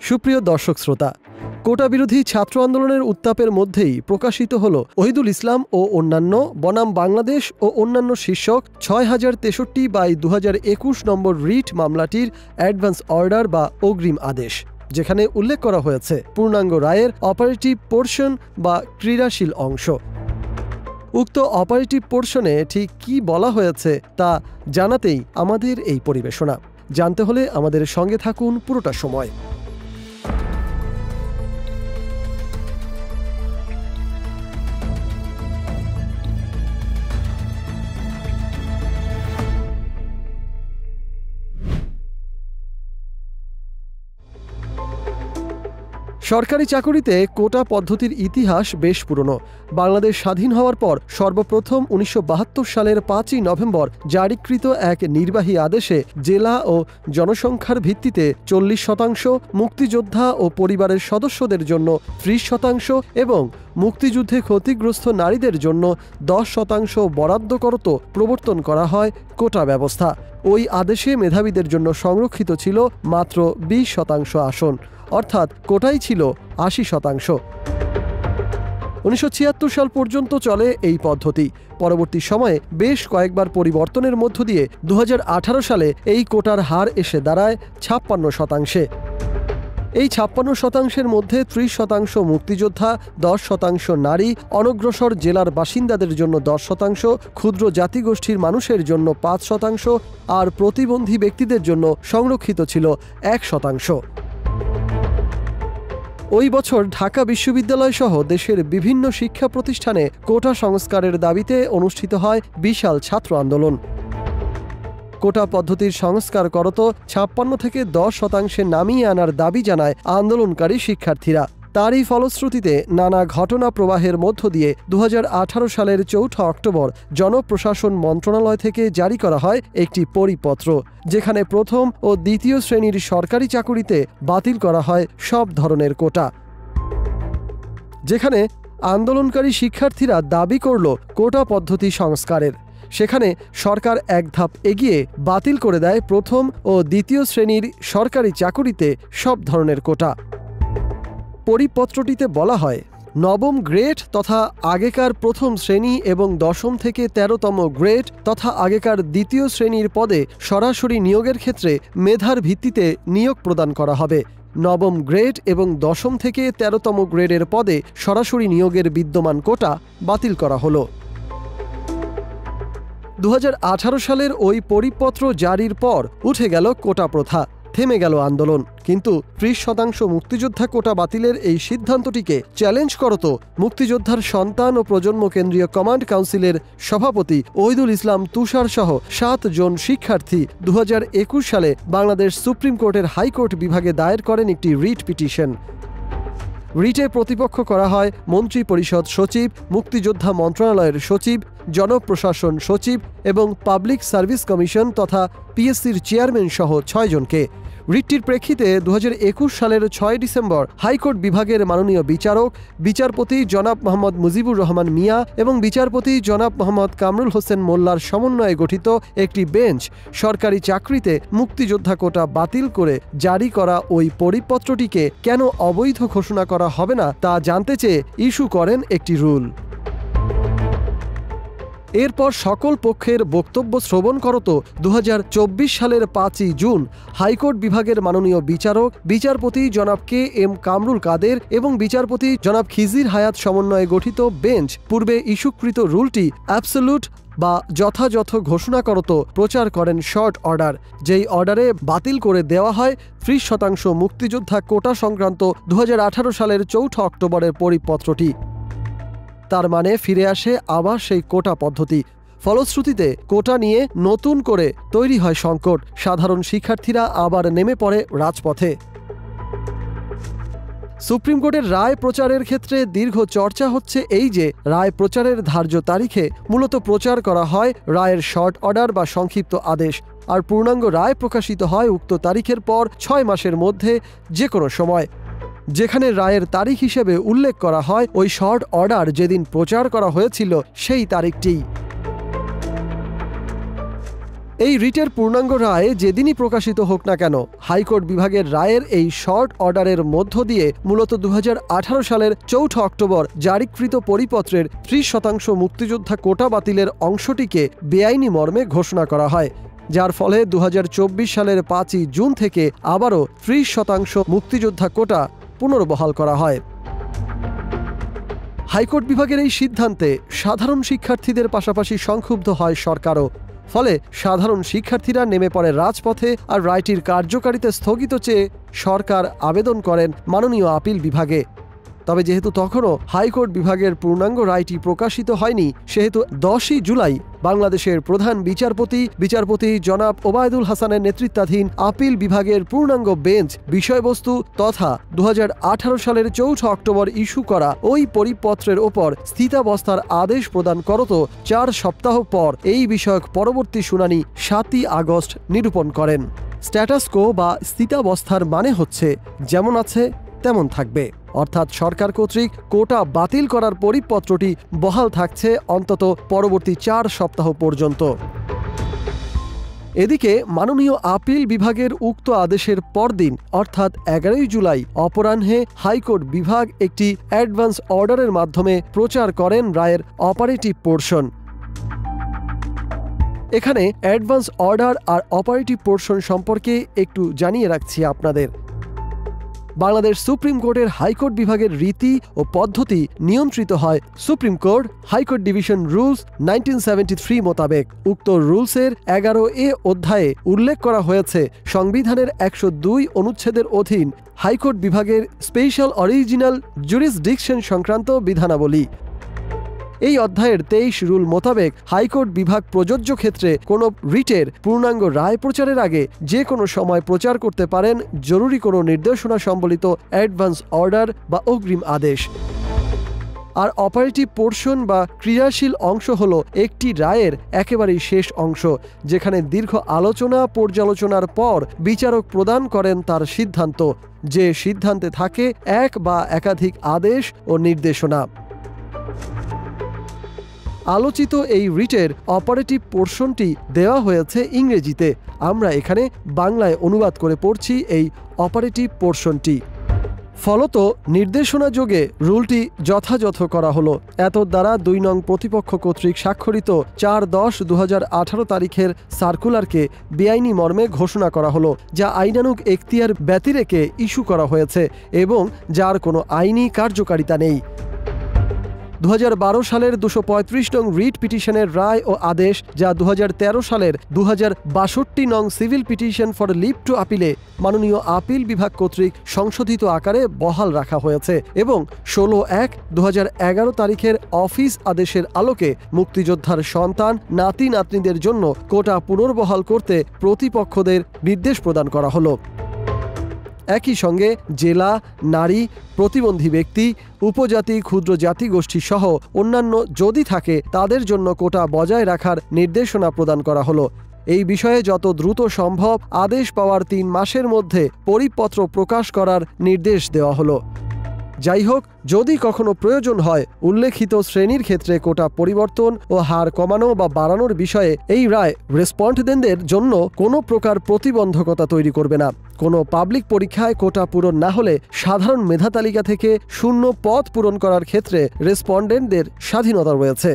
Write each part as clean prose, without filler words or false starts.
সুপ্রিয় দর্শক শ্রোতা, কোটা বিরোধী ছাত্র আন্দোলনের উত্তাপের মধ্যেই প্রকাশিত হল ওহিদুল ইসলাম ও অন্যান্য বনাম বাংলাদেশ ও অন্যান্য শীর্ষক ৬০৬৩/২০২১ নম্বর রিট মামলাটির অ্যাডভান্স অর্ডার বা অগ্রিম আদেশ, যেখানে উল্লেখ করা হয়েছে পূর্ণাঙ্গ রায়ের অপারেটিভ পোর্শন বা ক্রিয়াশীল অংশ। উক্ত অপারেটিভ পোর্শনে ঠিক কী বলা হয়েছে তা জানাতেই আমাদের এই পরিবেশনা। জানতে হলে আমাদের সঙ্গে থাকুন পুরোটা সময়। সরকারি চাকুরিতে কোটা পদ্ধতির ইতিহাস বেশ পুরনো। বাংলাদেশ স্বাধীন হওয়ার পর সর্বপ্রথম ১৯৭২ সালের ৫ই নভেম্বর জারিকৃত এক নির্বাহী আদেশে জেলা ও জনসংখ্যার ভিত্তিতে ৪০%, মুক্তিযোদ্ধা ও পরিবারের সদস্যদের জন্য ৩০% এবং মুক্তিযুদ্ধে ক্ষতিগ্রস্ত নারীদের জন্য ১০% বরাদ্দ করত প্রবর্তন করা হয় কোটা ব্যবস্থা। ওই আদেশে মেধাবীদের জন্য সংরক্ষিত ছিল মাত্র ২০% আসন, অর্থাৎ কোটাই ছিল ৮০%। ১৯৭৬ সাল পর্যন্ত চলে এই পদ্ধতি। পরবর্তী সময়ে বেশ কয়েকবার পরিবর্তনের মধ্য দিয়ে ২০১৮ সালে এই কোটার হার এসে দাঁড়ায় ৫৬%। এই ৫৬%-এর মধ্যে ৩০% মুক্তিযোদ্ধা, ১০% নারী, অনগ্রসর জেলার বাসিন্দাদের জন্য ১০%, ক্ষুদ্র জাতিগোষ্ঠীর মানুষের জন্য ৫%, আর প্রতিবন্ধী ব্যক্তিদের জন্য সংরক্ষিত ছিল ১%। ওই বছর ঢাকা বিশ্ববিদ্যালয় সহ দেশের বিভিন্ন শিক্ষা প্রতিষ্ঠানে কোটা সংস্কারের দাবিতে অনুষ্ঠিত হয় বিশাল ছাত্র আন্দোলন। কোটা পদ্ধতির সংস্কার করত ৫৬ থেকে ১০% নামিয়ে আনার দাবি জানায় আন্দোলনকারী শিক্ষার্থীরা। তারই ফলশ্রুতিতে নানা ঘটনা প্রবাহের মধ্য দিয়ে ২০১৮ সালের ৪ অক্টোবর জনপ্রশাসন মন্ত্রণালয় থেকে জারি করা হয় একটি পরিপত্র, যেখানে প্রথম ও দ্বিতীয় শ্রেণীর সরকারি চাকুরিতে বাতিল করা হয় সব ধরনের কোটা। যেখানে আন্দোলনকারী শিক্ষার্থীরা দাবি করল কোটা পদ্ধতি সংস্কারের, সেখানে সরকার এক ধাপ এগিয়ে বাতিল করে দেয় প্রথম ও দ্বিতীয় শ্রেণীর সরকারি চাকুরিতে সব ধরনের কোটা। পরিপত্রটিতে বলা হয়, নবম গ্রেড তথা আগেকার প্রথম শ্রেণী এবং ১০ম থেকে ১৩তম গ্রেড তথা আগেকার দ্বিতীয় শ্রেণীর পদে সরাসরি নিয়োগের ক্ষেত্রে মেধার ভিত্তিতে নিয়োগ প্রদান করা হবে। নবম গ্রেড এবং ১০ম থেকে ১৩তম গ্রেডের পদে সরাসরি নিয়োগের বিদ্যমান কোটা বাতিল করা হলো। ২০১৮ সালের ওই পরিপত্র জারির পর উঠে গেল কোটা প্রথা, থেমে গেল আন্দোলন। কিন্তু ৩০% মুক্তিযোদ্ধা কোটা বাতিলের এই সিদ্ধান্তটিকে চ্যালেঞ্জ করত মুক্তিযোদ্ধার সন্তান ও প্রজন্ম কেন্দ্রীয় কমান্ড কাউন্সিলের সভাপতি ওহিদুল ইসলাম তুষার সহ ৭ জন শিক্ষার্থী ২০২১ সালে বাংলাদেশ সুপ্রিম কোর্টের হাইকোর্ট বিভাগে দায়ের করেন একটি রিট পিটিশন। রিটে প্রতিপক্ষ করা হয় মন্ত্রী পরিষদ সচিব, মুক্তিযোদ্ধা মন্ত্রণালয়ের সচিব, জনপ্রশাসন সচিব এবং পাবলিক সার্ভিস কমিশন তথা পিএসসির চেয়ারম্যান সহ ৬ জনকে। রিটটির প্রেক্ষিতে ২০২১ সালের ৬ ডিসেম্বর হাইকোর্ট বিভাগের মাননীয় বিচারক বিচারপতি জনাব মোহাম্মদ মুজিবুর রহমান মিয়া এবং বিচারপতি জনাব মোহাম্মদ কামরুল হোসেন মোল্লার সমন্বয়ে গঠিত একটি বেঞ্চ সরকারি চাকরিতে মুক্তিযোদ্ধা কোটা বাতিল করে জারি করা ওই পরিপত্রটিকে কেন অবৈধ ঘোষণা করা হবে না তা জানতে চেয়ে ইস্যু করেন একটি রুল। এরপর সকল পক্ষের বক্তব্য শ্রবণ করত ২০২৪ সালের ৫ই জুন হাইকোর্ট বিভাগের মাননীয় বিচারক বিচারপতি জনাব কে এম কামরুল কাদের এবং বিচারপতি জনাব খিজির হায়াত সমন্বয়ে গঠিত বেঞ্চ পূর্বে ইস্যুকৃত রুলটি অ্যাবসোলুট বা যথাযথ ঘোষণা করত প্রচার করেন শর্ট অর্ডার, যেই অর্ডারে বাতিল করে দেওয়া হয় ৩০% মুক্তিযোদ্ধা কোটা সংক্রান্ত ২০১৮ সালের ৪ অক্টোবরের পরিপত্রটি। তার মানে ফিরে আসে আবার সেই কোটা পদ্ধতি। ফলশ্রুতিতে কোটা নিয়ে নতুন করে তৈরি হয় সংকট, সাধারণ শিক্ষার্থীরা আবার নেমে পড়ে রাজপথে। সুপ্রিম কোর্টের রায় প্রচারের ক্ষেত্রে দীর্ঘ চর্চা হচ্ছে এই যে রায় প্রচারের ধার্য তারিখে মূলত প্রচার করা হয় রায়ের শর্ট অর্ডার বা সংক্ষিপ্ত আদেশ, আর পূর্ণাঙ্গ রায় প্রকাশিত হয় উক্ত তারিখের পর ৬ মাসের মধ্যে যে কোনো সময়। যেখানে রায়ের তারিখ হিসেবে উল্লেখ করা হয় ওই শর্ট অর্ডার যেদিন প্রচার করা হয়েছিল সেই তারিখটি। এই রিটের পূর্ণাঙ্গ রায় যেদিনই প্রকাশিত হোক না কেন, হাইকোর্ট বিভাগের রায়ের এই শর্ট অর্ডারের মধ্য দিয়ে মূলত 2018 সালের 4 অক্টোবর জারিকৃত পরিপত্রের 30% মুক্তিযোদ্ধা কোটা বাতিলের অংশটিকে বেআইনি মর্মে ঘোষণা করা হয়, যার ফলে 2024 সালের 5 জুন থেকে আবারও 30% মুক্তিযোদ্ধা কোটা পুনর্বহাল করা হয়। হাইকোর্ট বিভাগের এই সিদ্ধান্তে সাধারণ শিক্ষার্থীদের পাশাপাশি সংক্ষুব্ধ হয় সরকারও। ফলে সাধারণ শিক্ষার্থীরা নেমে পড়ে রাজপথে আর রায়টির কার্যকারিতা স্থগিত চেয়ে সরকার আবেদন করেন মাননীয় আপিল বিভাগে। তবে যেহেতু তখনও হাইকোর্ট বিভাগের পূর্ণাঙ্গ রায়টি প্রকাশিত হয়নি, সেহেতু 10 জুলাই বাংলাদেশের প্রধান বিচারপতি জনাব ওবায়দুল হাসানের নেতৃত্বাধীন আপিল বিভাগের পূর্ণাঙ্গ বেঞ্চ বিষয়বস্তু তথা 2018 সালের 4 অক্টোবর ইস্যু করা ওই পরিপত্রের ওপর স্থিতাবস্থার আদেশ প্রদান করত 4 সপ্তাহ পর এই বিষয়ক পরবর্তী শুনানি 7 আগস্ট নিরূপণ করেন। স্ট্যাটাস কো বা স্থিতাবস্থার মানে হচ্ছে যেমন আছে তেমন থাকবে, অর্থাৎ সরকার কর্তৃক কোটা বাতিল করার পরিপত্রটি বহাল থাকছে অন্তত পরবর্তী 4 সপ্তাহ পর্যন্ত। এদিকে মাননীয় আপিল বিভাগের উক্ত আদেশের পরদিন অর্থাৎ 11 জুলাই অপরাহ্নে হাইকোর্ট বিভাগ একটি অ্যাডভান্স অর্ডারের মাধ্যমে প্রচার করেন রায়ের অপারেটিভ পোর্শন। এখানে অ্যাডভান্স অর্ডার আর অপারেটিভ পোর্শন সম্পর্কে একটু জানিয়ে রাখছি আপনাদের। বাংলাদেশ সুপ্রিম কোর্টের হাইকোর্ট বিভাগের রীতি ও পদ্ধতি নিয়ন্ত্রিত হয় supreme court high court division rules 1973 মোতাবেক। উক্ত রুলসের 11A অধ্যায়ে উল্লেখ করা হয়েছে সংবিধানের 102 অনুচ্ছেদের অধীন হাইকোর্ট বিভাগের স্পেশাল অরিজিনাল জুরিসডিকশন সংক্রান্ত বিধানাবলী। এই অধ্যায়ের 23 রুল মোতাবেক হাইকোর্ট বিভাগ প্রযোজ্য ক্ষেত্রে কোনো রিটের পূর্ণাঙ্গ রায় প্রচারের আগে যে কোনো সময় প্রচার করতে পারেন জরুরি কোনো নির্দেশনা সম্বলিত অ্যাডভান্স অর্ডার বা অগ্রিম আদেশ। আর অপারেটিভ পোর্শন বা ক্রিয়াশীল অংশ হল একটি রায়ের একেবারেই শেষ অংশ, যেখানে দীর্ঘ আলোচনা পর্যালোচনার পর বিচারক প্রদান করেন তার সিদ্ধান্ত, যে সিদ্ধান্তে থাকে এক বা একাধিক আদেশ ও নির্দেশনা। আলোচিত এই রিটের অপারেটিভ পোর্শনটি দেওয়া হয়েছে ইংরেজিতে। আমরা এখানে বাংলায় অনুবাদ করে পড়ছি এই অপারেটিভ পোর্শনটি। ফলত নির্দেশনা যোগে রুলটি যথাযথ করা হলো। এতদ্বারা 2 নং প্রতিপক্ষ কর্তৃক স্বাক্ষরিত 4/10/2018 তারিখের সার্কুলারকে বেআইনি মর্মে ঘোষণা করা হলো, যা আইনানুগ এখতিয়ার ব্যতিরেকে ইস্যু করা হয়েছে এবং যার কোনো আইনি কার্যকারিতা নেই। 2012 সালের 235 নং রিট পিটিশনের রায় ও আদেশ, যা 2013 সালের 2062 নং civil petition for leave to আপিলে মাননীয় আপিল বিভাগ কর্তৃক সংশোধিত আকারে বহাল রাখা হয়েছে এবং 16/1/2011 তারিখের অফিস আদেশের আলোকে মুক্তিযোদ্ধার সন্তান নাতি নাতনিদের জন্য কোটা পুনর্বহাল করতে প্রতিপক্ষদের নির্দেশ প্রদান করা হলো। একই সঙ্গে জেলা, নারী, প্রতিবন্ধী ব্যক্তি, উপজাতি, ক্ষুদ্র জাতিগোষ্ঠী সহ অন্যান্য যদি থাকে তাদের জন্য কোটা বজায় রাখার নির্দেশনা প্রদান করা হলো। এই বিষয়ে যত দ্রুত সম্ভব আদেশ পাওয়ার 3 মাসের মধ্যে পরিপত্র প্রকাশ করার নির্দেশ দেওয়া হলো। যাই হোক, যদি কখনো প্রয়োজন হয় উল্লেখিত শ্রেণীর ক্ষেত্রে কোটা পরিবর্তন ও হার কমানো বা বাড়ানোর বিষয়ে এই রায় রেসপন্ডেন্টদের জন্য কোনো প্রকার প্রতিবন্ধকতা তৈরি করবে না। কোনো পাবলিক পরীক্ষায় কোটা পূরণ না হলে সাধারণ মেধা তালিকা থেকে 0 পদ পূরণ করার ক্ষেত্রে রেসপন্ডেন্টদের স্বাধীনতা রয়েছে।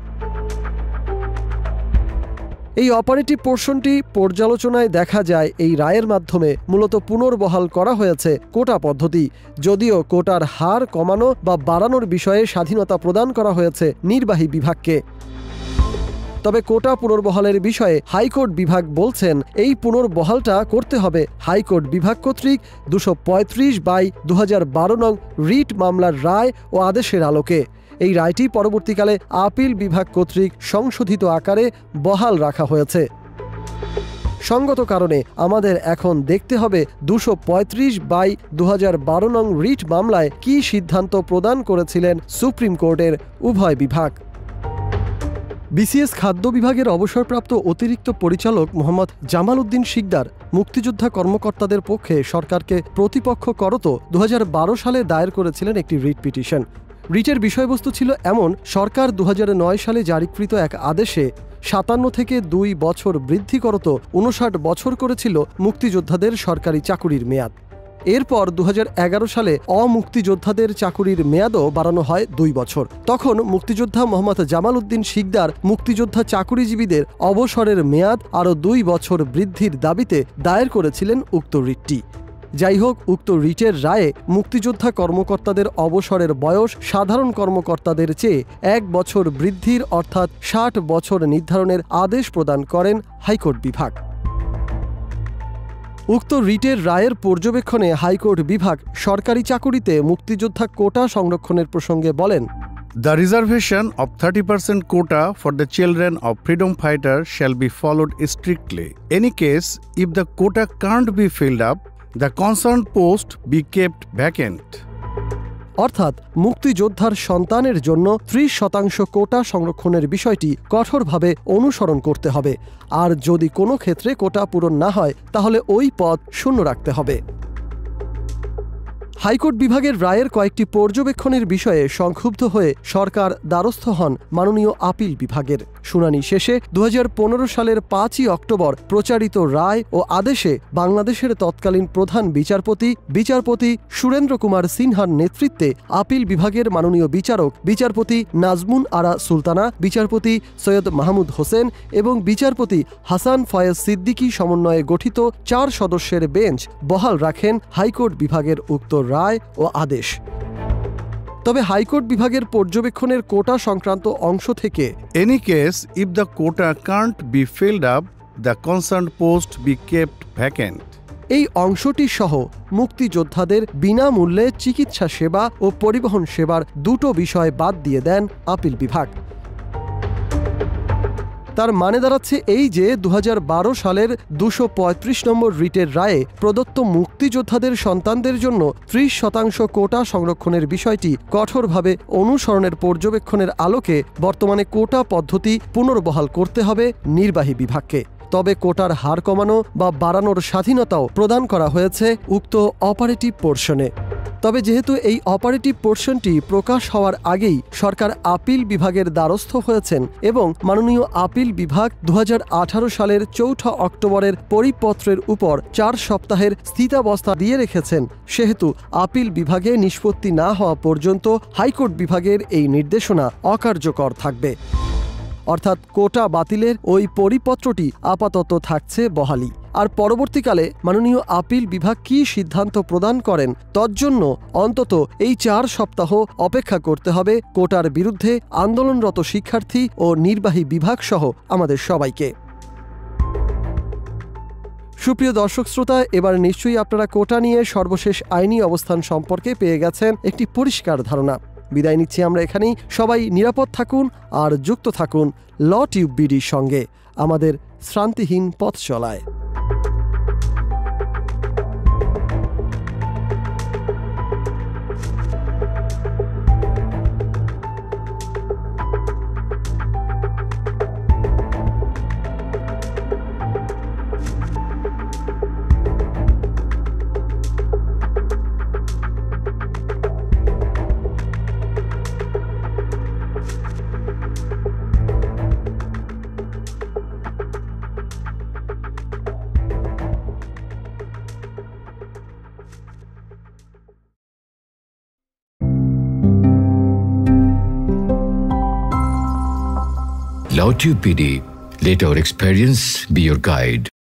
এই অপারেটিভ পোর্শনটি পর্যালোচনায় দেখা যায় এই রায়ের মাধ্যমে মূলত পুনর্বহাল করা হয়েছে কোটা পদ্ধতি, যদিও কোটার হার কমানো বা বাড়ানোর বিষয়ে স্বাধীনতা প্রদান করা হয়েছে নির্বাহী বিভাগকে। তবে কোটা পুনর্বহালের বিষয়ে হাইকোর্ট বিভাগ বলছেন এই পুনর্বহালটা করতে হবে হাইকোর্ট বিভাগ কর্তৃক 235/2012 নং রিট মামলার রায় ও আদেশের আলোকে। এই রায়টি পরবর্তীকালে আপিল বিভাগ কর্তৃক সংশোধিত আকারে বহাল রাখা হয়েছে। সঙ্গত কারণে আমাদের এখন দেখতে হবে 235/2012 নং রিট মামলায় কী সিদ্ধান্ত প্রদান করেছিলেন সুপ্রিম কোর্টের উভয় বিভাগ। বিসিএস খাদ্য বিভাগের অবসরপ্রাপ্ত অতিরিক্ত পরিচালক মোহাম্মদ জামাল উদ্দিন শিকদার মুক্তিযোদ্ধা কর্মকর্তাদের পক্ষে সরকারকে প্রতিপক্ষ করত 2012 সালে দায়ের করেছিলেন একটি রিট পিটিশন। রিটের বিষয়বস্তু ছিল এমন, সরকার 2009 সালে জারিকৃত এক আদেশে 57 থেকে 2 বছর বৃদ্ধি করত 59 বছর করেছিল মুক্তিযোদ্ধাদের সরকারি চাকুরির মেয়াদ। এরপর 2011 সালে অমুক্তিযোদ্ধাদের চাকুরির মেয়াদও বাড়ানো হয় 2 বছর। তখন মুক্তিযোদ্ধা মোহাম্মদ জামাল উদ্দিন শিকদার মুক্তিযোদ্ধা চাকুরিজীবীদের অবসরের মেয়াদ আরও 2 বছর বৃদ্ধির দাবিতে দায়ের করেছিলেন উক্ত রিটটি। যাই হোক, উক্ত রিটের রায়ে মুক্তিযোদ্ধা কর্মকর্তাদের অবসরের বয়স সাধারণ কর্মকর্তাদের চেয়ে 1 বছর বৃদ্ধির অর্থাৎ 60 বছর নির্ধারণের আদেশ প্রদান করেন হাইকোর্ট বিভাগ। উক্ত রিটের রায়ের পর্যবেক্ষণে হাইকোর্ট বিভাগ সরকারি চাকুরিতে মুক্তিযোদ্ধা কোটা সংরক্ষণের প্রসঙ্গে বলেন, The reservation of 30% quota for the children of freedom fighters shall be followed strictly. Any case, if the quota can't be filled up, the concerned post be kept vacant. অর্থাৎ মুক্তিযোদ্ধার সন্তানের জন্য 30% কোটা সংরক্ষণের বিষয়টি কঠোরভাবে অনুসরণ করতে হবে, আর যদি কোনো ক্ষেত্রে কোটা পূরণ না হয় তাহলে ওই পদ শূন্য রাখতে হবে। হাইকোর্ট বিভাগের রায়ের কয়েকটি পর্যবেক্ষণের বিষয়ে সংক্ষুব্ধ হয়ে সরকার দ্বারস্থ হন মাননীয় আপিল বিভাগের। শুনানি শেষে 2015 সালের 5ই অক্টোবর প্রচারিত রায় ও আদেশে বাংলাদেশের তৎকালীন প্রধান বিচারপতি সুরেন্দ্র কুমার সিনহার নেতৃত্বে আপিল বিভাগের মাননীয় বিচারপতি নাজমুন আরা সুলতানা, বিচারপতি সৈয়দ মাহমুদ হোসেন এবং বিচারপতি হাসান ফয়েজ সিদ্দিকী সমন্বয়ে গঠিত 4 সদস্যের বেঞ্চ বহাল রাখেন হাইকোর্ট বিভাগের উক্ত রায় ও আদেশ। তবে হাইকোর্ট বিভাগের পর্যবেক্ষণের কোটা সংক্রান্ত অংশ থেকে Any case, if the quota can't be filled up, the concerned post be kept vacant. এই অংশটি সহ মুক্তিযোদ্ধাদের বিনামূল্যে চিকিৎসা সেবা ও পরিবহন সেবার 2টো বিষয় বাদ দিয়ে দেন আপিল বিভাগ। তার মানে দাঁড়াচ্ছে এই যে 2012 সালের 235 নম্বর রিটের রায়ে প্রদত্ত মুক্তিযোদ্ধাদের সন্তানদের জন্য 30% কোটা সংরক্ষণের বিষয়টি কঠোরভাবে অনুসরণের পর্যবেক্ষণের আলোকে বর্তমানে কোটা পদ্ধতি পুনর্বহাল করতে হবে নির্বাহী বিভাগকে। তবে কোটার হার কমানো বা বাড়ানোর স্বাধীনতাও প্রদান করা হয়েছে উক্ত অপারেটিভ পোর্শনে। তবে যেহেতু এই অপারেটিভ পোর্শনটি প্রকাশ হওয়ার আগেই সরকার আপিল বিভাগের দ্বারস্থ হয়েছেন এবং মাননীয় আপিল বিভাগ 2018 সালের 4 অক্টোবরের পরিপত্রের উপর 4 সপ্তাহের স্থিতাবস্থা দিয়ে রেখেছেন, সেহেতু আপিল বিভাগে নিষ্পত্তি না হওয়া পর্যন্ত হাইকোর্ট বিভাগের এই নির্দেশনা অকার্যকর থাকবে। অর্থাৎ কোটা বাতিলের ওই পরিপত্রটি আপাতত থাকছে বহালি। আর পরবর্তীকালে মাননীয় আপিল বিভাগ কী সিদ্ধান্ত প্রদান করেন তজ্জন্য অন্তত এই 4 সপ্তাহ অপেক্ষা করতে হবে কোটার বিরুদ্ধে আন্দোলনরত শিক্ষার্থী ও নির্বাহী বিভাগ সহ আমাদের সবাইকে। সুপ্রিয় দর্শক শ্রোতা, এবার নিশ্চয়ই আপনারা কোটা নিয়ে সর্বশেষ আইনি অবস্থান সম্পর্কে পেয়ে গেছেন একটি পরিষ্কার ধারণা। বিদায় নিচ্ছি আমরা এখানেই। সবাই নিরাপদ থাকুন আর যুক্ত থাকুন ল টিউব বিডির সঙ্গে আমাদের শ্রান্তিহীন পথ চলায়। LawTube PD, let our experience be your guide.